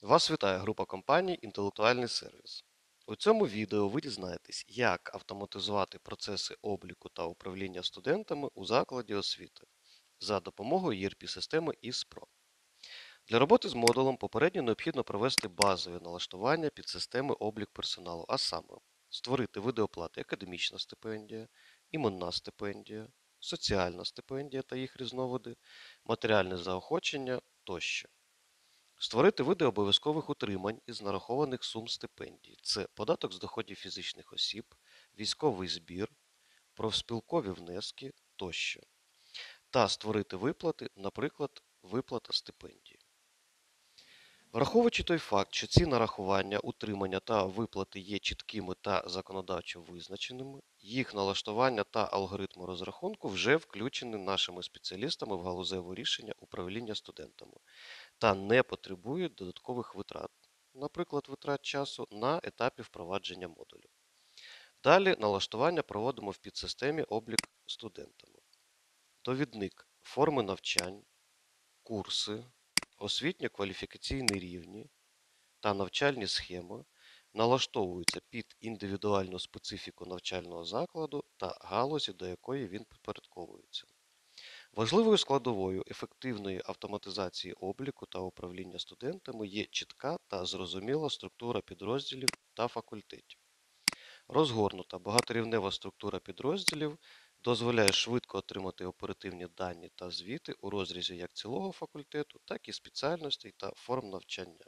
Вас вітає група компаній «Інтелектуальний сервіс». У цьому відео ви дізнаєтесь, як автоматизувати процеси обліку та управління студентами у закладі освіти за допомогою ERP-системи ISPRO. Для роботи з модулем попередньо необхідно провести базові налаштування під системи облік персоналу, а саме створити види оплати академічна стипендія, іменна стипендія, соціальна стипендія та їх різновиди, матеріальне заохочення тощо. Створити види обов'язкових утримань із нарахованих сум стипендій. Це податок з доходів фізичних осіб, військовий збір, профспілкові внески тощо. Та створити виплати, наприклад, виплата стипендії. Враховуючи той факт, що ці нарахування, утримання та виплати є чіткими та законодавчо визначеними, їх налаштування та алгоритми розрахунку вже включені нашими спеціалістами в галузеве рішення управління студентами та не потребують додаткових витрат, наприклад, витрат часу на етапі впровадження модулю. Далі налаштування проводимо в підсистемі облік студентами. Довідник форми навчань, курси, освітньо-кваліфікаційні рівні та навчальні схеми налаштовуються під індивідуальну специфіку навчального закладу та галузі, до якої він підпорядковується. Важливою складовою ефективної автоматизації обліку та управління студентами є чітка та зрозуміла структура підрозділів та факультетів. Розгорнута багаторівнева структура підрозділів дозволяє швидко отримати оперативні дані та звіти у розрізі як цілого факультету, так і спеціальностей та форм навчання.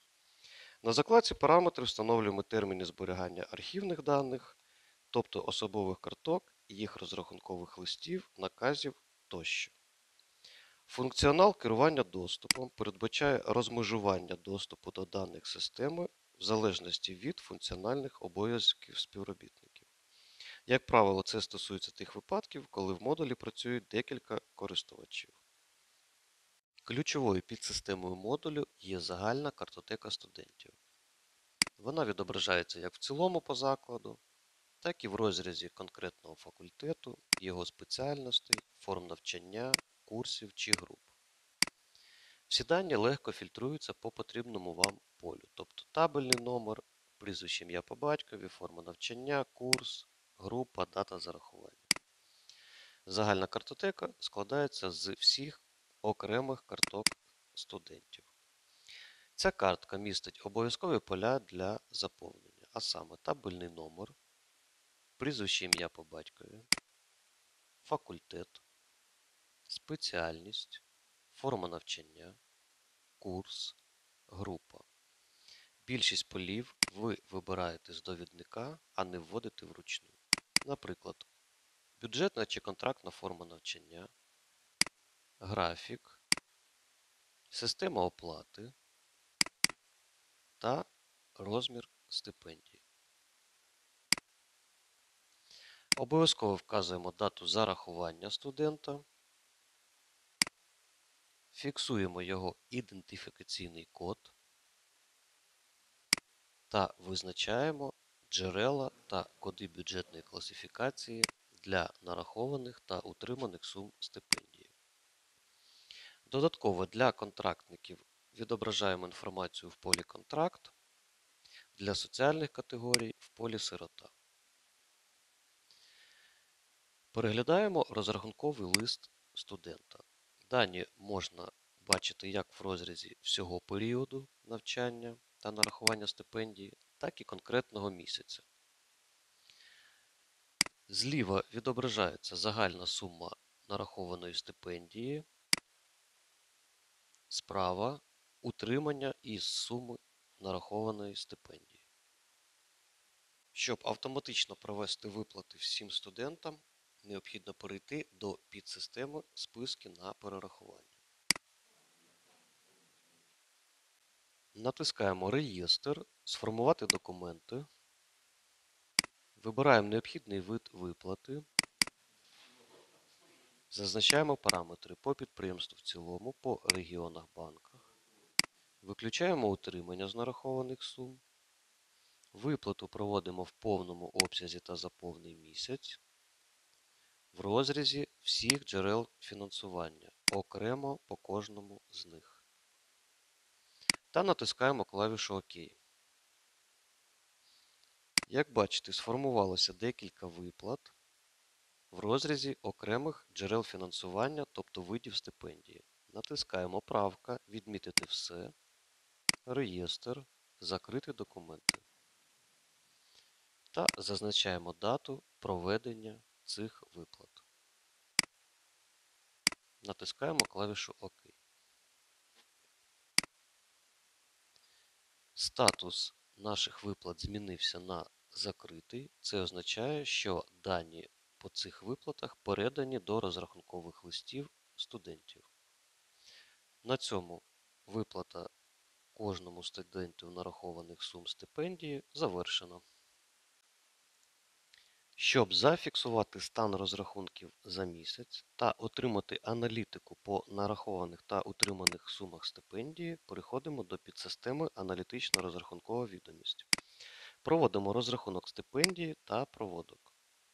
На закладці параметрів встановлюємо терміни зберігання архівних даних, тобто особових карток, їх розрахункових листів, наказів тощо. Функціонал керування доступом передбачає розмежування доступу до даних системи в залежності від функціональних обов'язків співробітників. Як правило, це стосується тих випадків, коли в модулі працюють декілька користувачів. Ключовою підсистемою модулю є загальна картотека студентів. Вона відображається як в цілому по закладу, так і в розрізі конкретного факультету, його спеціальностей, форм навчання, курсів чи груп. Всі дані легко фільтруються по потрібному вам полю, тобто табельний номер, прізвище ім'я по батькові, форма навчання, курс, група, дата зарахування. Загальна картотека складається з всіх окремих карток студентів. Ця картка містить обов'язкові поля для заповнення, а саме табельний номер, прізвище ім'я по батькові, факультет, спеціальність, форма навчання, курс, група. Більшість полів ви вибираєте з довідника, а не вводите вручну. Наприклад, бюджетна чи контрактна форма навчання, графік, система оплати та розмір стипендії. Обов'язково вказуємо дату зарахування студента, фіксуємо його ідентифікаційний код та визначаємо джерела та коди бюджетної класифікації для нарахованих та утриманих сум стипендії. Додатково для контрактників відображаємо інформацію в полі «Контракт», для соціальних категорій в полі «Сирота». Переглядаємо розрахунковий лист студента. Дані можна бачити як в розрізі всього періоду навчання та нарахування стипендії, так і конкретного місяця. Зліва відображається загальна сума нарахованої стипендії, справа – утримання із суми нарахованої стипендії. Щоб автоматично провести виплати всім студентам, необхідно перейти до підсистеми «Списки на перерахування». Натискаємо «Реєстр», «Сформувати документи», вибираємо необхідний вид виплати, зазначаємо параметри по підприємству в цілому, по регіонах, банках, виключаємо утримання з нарахованих сум, виплату проводимо в повному обсязі та за повний місяць, в розрізі всіх джерел фінансування, окремо по кожному з них. та натискаємо клавішу ОК. Як бачите, сформувалося декілька виплат в розрізі окремих джерел фінансування, тобто видів стипендії. Натискаємо «Правка», «Відмітити все», «Реєстр», «Закрити документи» та зазначаємо дату проведення цих виплат. Натискаємо клавішу ОК. Статус наших виплат змінився на «Закритий». Це означає, що дані по цих виплатах передані до розрахункових листів студентів. На цьому виплата кожному студенту нарахованих сум стипендії завершена. Щоб зафіксувати стан розрахунків за місяць та отримати аналітику по нарахованих та утриманих сумах стипендії, переходимо до підсистеми «Аналітично-розрахункова відомість». Проводимо розрахунок стипендії та проводок.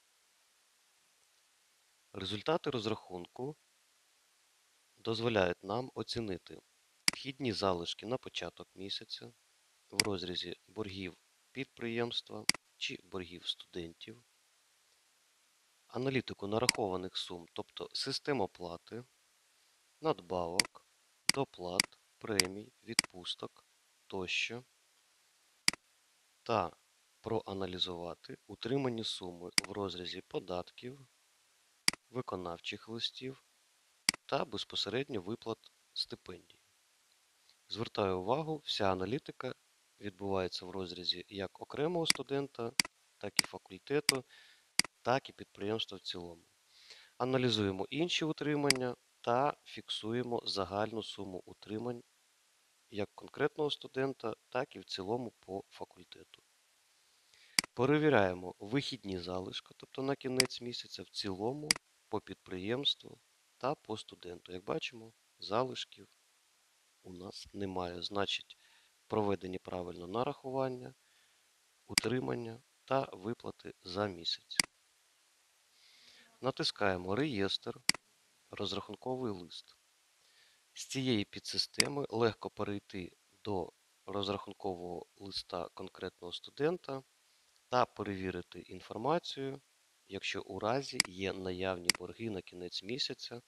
Результати розрахунку дозволяють нам оцінити вхідні залишки на початок місяця в розрізі боргів підприємства чи боргів студентів, аналітику нарахованих сум, тобто систем оплати, надбавок, доплат, премій, відпусток тощо, та проаналізувати утримані суми в розрізі податків, виконавчих листів та безпосередньо виплат стипендій. Звертаю увагу, вся аналітика відбувається в розрізі як окремого студента, так і факультету, так і підприємства в цілому. Аналізуємо інші утримання та фіксуємо загальну суму утримань як конкретного студента, так і в цілому по факультету. Перевіряємо вихідні залишки, тобто на кінець місяця в цілому по підприємству та по студенту. Як бачимо, залишків у нас немає. Значить, проведені правильно нарахування, утримання та виплати за місяць. Натискаємо «Реєстр», «Розрахунковий лист». З цієї підсистеми легко перейти до розрахункового листа конкретного студента та перевірити інформацію, якщо у разі є наявні борги на кінець місяця.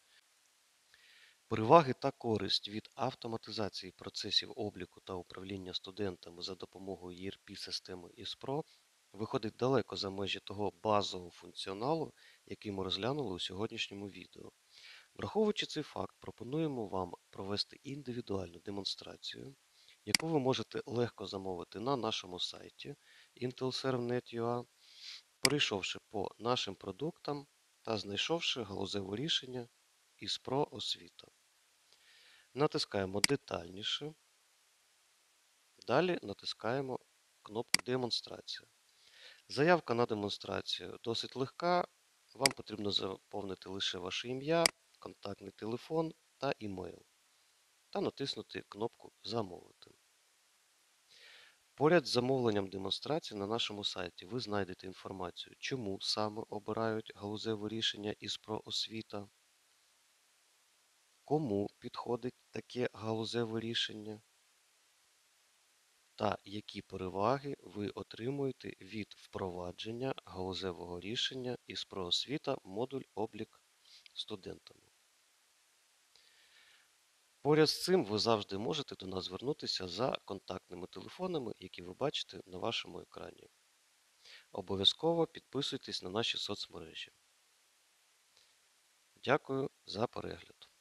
Переваги та користь від автоматизації процесів обліку та управління студентами за допомогою ERP-системи ISPRO виходить далеко за межі того базового функціоналу, який ми розглянули у сьогоднішньому відео. Враховуючи цей факт, пропонуємо вам провести індивідуальну демонстрацію, яку ви можете легко замовити на нашому сайті intelserv.net.ua, перейшовши по нашим продуктам та знайшовши галузеве рішення ISPRO освіта. Натискаємо «Детальніше», далі натискаємо кнопку «Демонстрація». Заявка на демонстрацію досить легка, вам потрібно заповнити лише ваше ім'я, контактний телефон та імейл та натиснути кнопку «Замовити». Поряд з замовленням демонстрації на нашому сайті ви знайдете інформацію, чому саме обирають галузеве рішення ISPRO освіта, кому підходить таке галузеве рішення та які переваги ви отримуєте від впровадження галузевого рішення ISPRO освіта модуль облік студентами. Поряд з цим ви завжди можете до нас звернутися за контактними телефонами, які ви бачите на вашому екрані. Обов'язково підписуйтесь на наші соцмережі. Дякую за перегляд.